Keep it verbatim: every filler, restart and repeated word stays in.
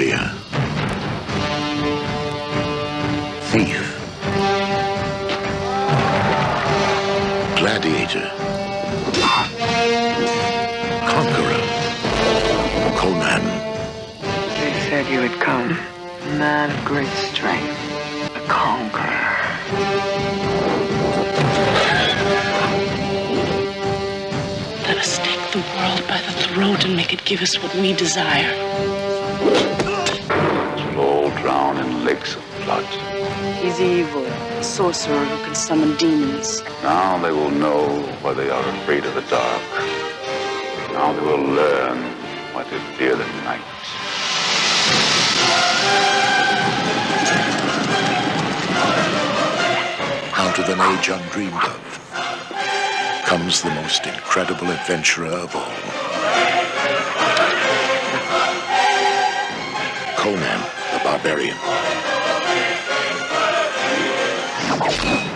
warrior, thief, gladiator, conqueror, Conan. They said you would come, a man of great strength, a conqueror. Let us take the world by the throat and make it give us what we desire. We'll all drown in lakes of blood. He's evil, a sorcerer who can summon demons. Now they will know why they are afraid of the dark. Now they will learn why they fear the night. Out of an age undreamed of comes the most incredible adventurer of all. Conan the Barbarian.